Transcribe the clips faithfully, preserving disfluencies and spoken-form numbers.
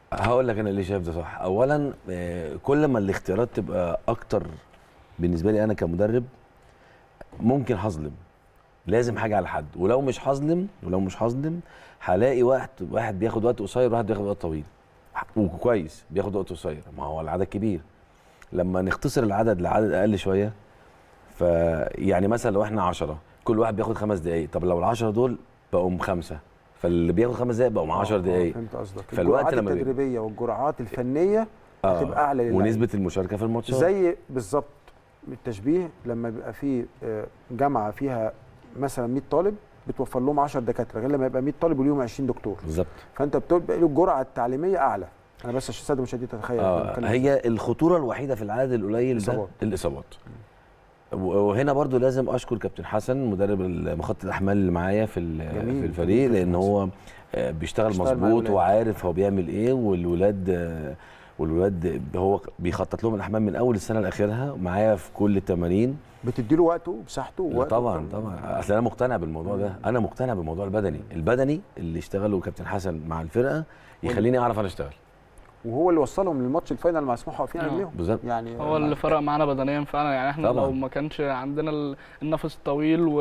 هقول لك انا ليه شايف ده صح. اولا آه، كل ما الاختيارات تبقى اكتر بالنسبه لي انا كمدرب ممكن هظلم، لازم حاجه على حد، ولو مش هظلم ولو مش هظلم هلاقي واحد واحد بياخد وقت قصير وواحد بياخد وقت طويل، وكويس بياخد وقت قصير، ما هو العدد كبير. لما نختصر العدد لعدد اقل شويه، فيعني مثلا لو احنا عشرة كل واحد بياخد خمس دقائق، طب لو العشرة دول بقوا خمسه، فاللي بياخد خمس دقائق بقوا مع عشر دقائق. فهمت قصدك. فالوقت الجرعات لما التدريبيه والجرعات الفنيه آه هتبقى اعلى للعيبه، ونسبه المشاركه في الماتشات زي بالظبط التشبيه لما بيبقى في جامعه فيها مثلا مية طالب بتوفر لهم عشرة دكاتره، غير لما يبقى مية طالب وليهم عشرين دكتور. بالظبط. فانت بتبقى له الجرعه التعليميه اعلى. انا بس عشان الساده المشاهدين تتخيل آه هي الخطوره الوحيده في العدد القليل ده الاصابات. وهنا برضو لازم اشكر كابتن حسن مدرب مخطط الاحمال اللي معايا في في الفريق، لان هو بيشتغل مظبوط وعارف هو بيعمل ايه، والولاد والولاد هو بيخطط لهم الاحمال من اول السنه لاخرها معايا في كل التمارين. بتدي له وقته ومساحته ووقته؟ طبعا طبعا، اصل انا مقتنع بالموضوع ده، انا مقتنع بالموضوع البدني البدني اللي اشتغله كابتن حسن مع الفرقه يخليني اعرف انا اشتغل، وهو اللي وصلهم للماتش الفاينل مع سموحه واقفين على رجليهم. بالظبط، يعني هو اللي فرق معانا بدنيا فعلا. يعني احنا طبعا. لو ما كانش عندنا النفس الطويل و...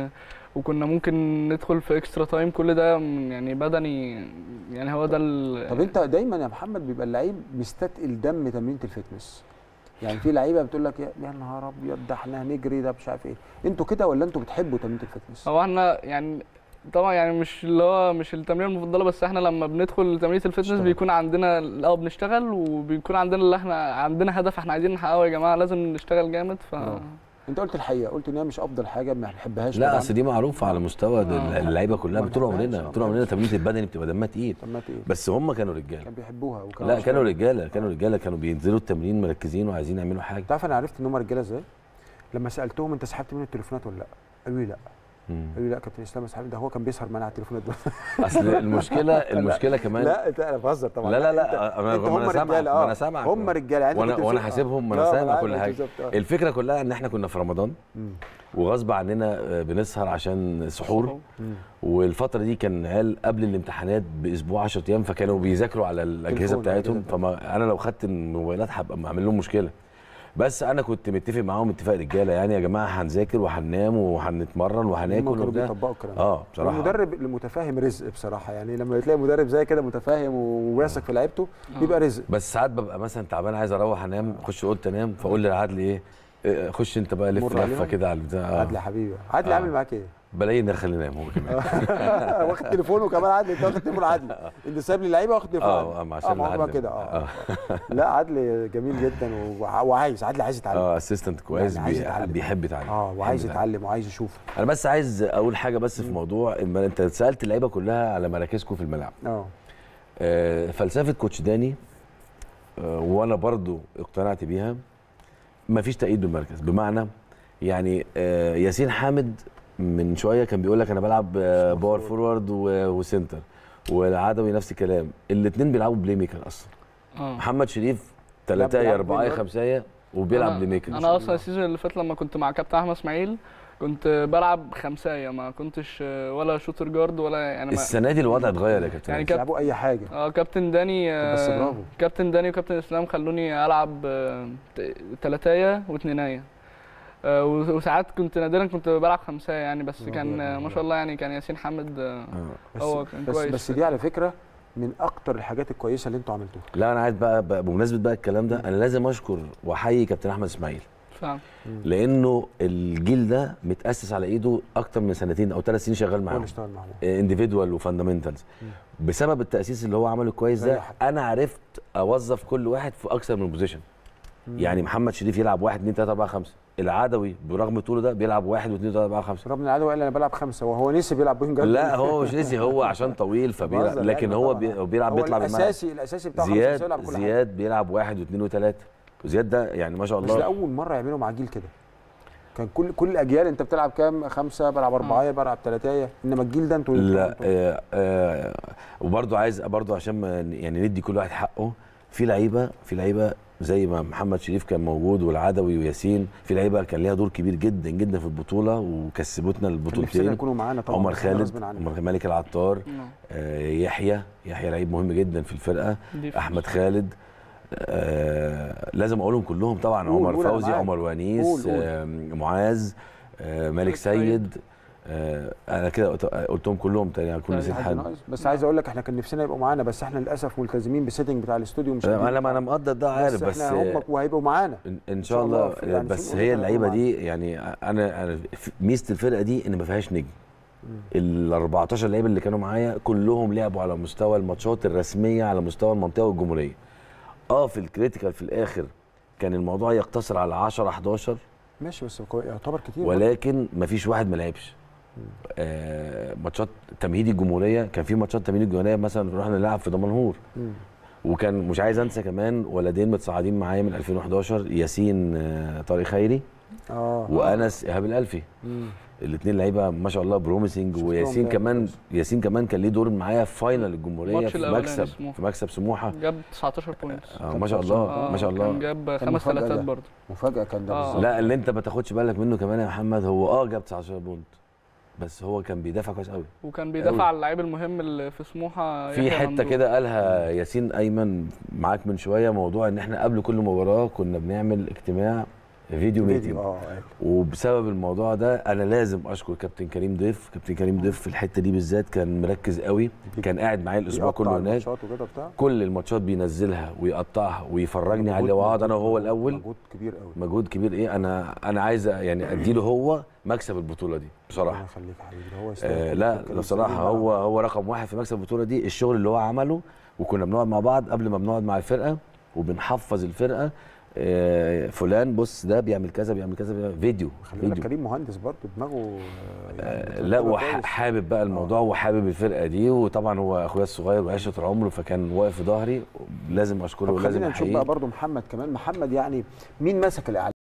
وكنا ممكن ندخل في اكسترا تايم، كل ده يعني بدني، يعني هو ده ال... طب انت دايما يا محمد بيبقى اللعيب مستثقل دم تمرينه الفتنس، يعني في لعيبه بتقول لك يا نهار ابيض ده احنا هنجري ده مش عارف ايه، انتوا كده ولا انتوا بتحبوا تمرينه الفتنس؟ هو احنا يعني طبعا يعني مش اللي هو مش التمرين المفضله، بس احنا لما بندخل تمرين الفتنس بيكون عندنا اه بنشتغل، وبيكون عندنا اللي احنا عندنا هدف احنا عايزين نحققه يا جماعه، لازم نشتغل جامد. ف أوه. انت قلت الحقيقه، قلت ان هي مش افضل حاجه ما بنحبهاش. لا اصل دي معروفه على مستوى اللعيبه كلها، طول عمرنا طول عمرنا تمرين البدني بتبقى دمها تقيل، بس هم كانوا رجاله كانوا بيحبوها. لا كانوا رجاله كانوا رجاله كانوا بينزلوا التمرين مركزين وعايزين يعملوا حاجه. تعرف انا عرفت ان هم رجاله ازاي؟ لما سالتهم انت سحبت منه التليفونات ولا لا؟ قالوا لي لا. قالوا لي لا كابتن اسلام سحب، ده هو كان بيسهر معانا على التليفونات. اصل المشكله المشكله كمان لا انت انا بهزر طبعا. لا لا لا انا انا سامعك انا سامعك هم رجاله يعني، وانا وانا حاسبهم، انا سامع كل حاجه. الفكره كلها ان احنا كنا في رمضان وغصب عننا بنسهر عشان سحور، والفتره دي كان عيال قبل الامتحانات باسبوع عشرة ايام، فكانوا بيذاكروا على الاجهزه بتاعتهم، فما انا لو خدت الموبايلات هبقى بعمل لهم مشكله. بس انا كنت متفق معاهم اتفاق رجاله، يعني يا جماعه هنذاكر وهننام وهنتمرن وهناكل وبتاع. كانوا بيطبقوا الكلام اه بصراحه. المدرب المتفاهم رزق بصراحه، يعني لما تلاقي مدرب زي كده متفاهم وواثق في لعيبته بيبقى رزق. بس ساعات ببقى مثلا تعبان عايز اروح انام، اخش اوضه انام، فاقول لعادل ايه خش انت بقى لف لفه كده على البتاع. عادل يا حبيبي، عادل عامل معاك ايه؟ بلاقيه داخل ينام هو كمان. واخد تليفونه كمان عادل، انت واخد تليفون عادل، انت سايب لي اللعيبه واخد تليفون عادل. اه عشان اه كده اه لا عادل جميل جدا وعايز، عادل عايز يتعلم. اه اسيستنت كويس يعني بيحب يتعلم. اه وعايز يتعلم وعايز يشوف. انا بس عايز اقول حاجه بس في موضوع، انت سالت اللعيبه كلها على مراكزكم في الملعب. اه فلسفه كوتش داني آه وانا برضو اقتنعت بيها، مفيش تأييد بالمركز. بمعنى يعني آه ياسين حامد من شويه كان بيقول لك انا بلعب آه باور فورورد وسنتر، والعدوي نفس الكلام، الاثنين بيلعبوا بلاي ميكر اصلا. آه. محمد شريف ثلاثايه اربعايه خمسايه وبيلعب بلاي ميكر. انا اصلا السيزون اللي فات لما كنت مع كابتن احمد اسماعيل كنت بلعب خمسايه، ما كنتش ولا شوتر جارد ولا يعني. السنه دي الوضع اتغير يا كابتن، يعني بيلعبوا اي حاجه. اه كابتن داني آه بس برافو، كابتن داني وكابتن اسلام خلوني العب ثلاثايه واثنينيه، آه وساعات كنت نادرا كنت بلعب خمسه يعني، بس كان ما شاء الله يعني كان ياسين حامد آه هو كان بس كويس. بس دي على فكره من اكتر الحاجات الكويسه اللي انتوا عملتوها. لا انا عايز بقى, بقى بمناسبه بقى الكلام ده، انا لازم اشكر واحيي كابتن احمد اسماعيل فعلا، لانه الجيل ده متاسس على ايده اكتر من سنتين او ثلاث سنين شغال معاهم، انديفيدوال وفاندامنتالز. بسبب التاسيس اللي هو عمله كويس ده انا عرفت اوظف كل واحد في اكثر من بوزيشن. يعني محمد شريف يلعب واحد اثنين ثلاثة أربعة خمسة، العدوي برغم طوله ده بيلعب واحد واثنين ثلاثة أربعة خمسة. رغم العدوي قال انا بلعب خمسه وهو نسي بيلعب بوينج جارد. لا هو مش نسي، هو عشان طويل فبيلعب، لكن هو بيلعب بيطلع بالملعب. الاساسي الاساسي بتاعه زياد بيلعب كل زياد حاجة. بيلعب واحد واثنين وثلاثه، وزياد ده يعني ما شاء الله. بس ده اول مره يعملوا مع جيل كده، كان كل كل الاجيال انت بتلعب كام؟ خمسه، بلعب اربعه، بلعب ثلاثه، انما الجيل ده انتوا لا آه آه وبرده عايز برده عشان يعني ندي كل واحد حقه، في لعيبه في لعيبه زي ما محمد شريف كان موجود والعدوي وياسين، في لعيبه كان ليها دور كبير جدا جدا في البطوله وكسبتنا البطولتين. يكونوا معانا طبعا. عمر خالد، عمر مالك العطار، آه يحيى يحيى لعيب مهم جدا في الفرقه، احمد خالد، آه لازم اقولهم كلهم طبعا. عمر فوزي، عمر ونيس، آه معاذ، آه مالك سيد، آه انا كده قلتهم كلهم تاني، هكون نسيت حد. بس عايز اقول لك احنا كان نفسنا يبقوا معانا، بس احنا للاسف ملتزمين بالسيتنج بتاع الاستوديو. مش انا ما انا مقدر ده، عارف، بس, بس هم وهيبقوا معانا ان شاء الله. يعني بس هي اللعيبه دي يعني انا انا ميزه الفرقه دي ان ما فيهاش نجم. ال أربعتاشر لعيب اللي كانوا معايا كلهم لعبوا على مستوى الماتشات الرسميه على مستوى المنطقه والجمهوريه. اه في الكريتيكال في الاخر كان الموضوع يقتصر على عشرة حداشر ماشي، بس يعتبر كتير، ولكن ما فيش واحد ما لعبش. آه ماتشات تمهيدي الجمهوريه، كان في ماتشات تمهيدي الجمهوريه مثلا رحنا نلعب في دمنهور، وكان مش عايز انسى كمان ولدين متصاعدين معايا من ألفين وحداشر، ياسين آه طارق خيري اه وانس ايهاب الالفي. الاثنين لعيبه ما شاء الله بروميسنج، وياسين كمان ياسين كمان كان ليه دور معايا في فاينل الجمهوريه في مكسب في مكسب سموحه، جاب تسعتاشر بوينت. آه ما شاء الله آه ما شاء الله، كان جاب خمس ثلاثات برضه، مفاجاه كان ده. آه. لا اللي انت ما تاخدش بالك منه كمان يا محمد، هو اه جاب تسعتاشر بونت، بس هو كان بيدافع كويس قوي، وكان بيدافع على اللعيب المهم اللي في سموحه. في حته كده قالها ياسين ايمن معاك من شويه، موضوع ان احنا قبل كل مباراه كنا بنعمل اجتماع فيديو ميتنج، اه وبسبب الموضوع ده انا لازم اشكر كابتن كريم ضيف. كابتن كريم ضيف في الحته دي بالذات كان مركز قوي، كان قاعد معايا الاسبوع كله هناك، كل الماتشات بينزلها ويقطعها ويفرجني عليها، واقعد انا وهو الاول. مجهود كبير قوي، مجهود كبير. ايه انا انا عايز يعني اديله هو مكسب البطوله دي بصراحه. الله يخليك يا حبيبي، هو آه لا بصراحه هو هو رقم واحد في مكسب البطوله دي. الشغل اللي هو عمله، وكنا بنقعد مع بعض قبل ما بنقعد مع الفرقه وبنحفظ الفرقه، آه فلان بص ده بيعمل كذا بيعمل كذا بيعمل فيديو. خلي بالك كريم مهندس برضه دماغه يعني آه لا وحابب بقى الموضوع آه. وحابب الفرقه دي، وطبعا هو اخويا الصغير وعشره العمر، فكان واقف في ظهري، لازم اشكره ولازم احييه. خلينا نشوف بقى برضه محمد كمان. محمد يعني مين مسك الاعلام؟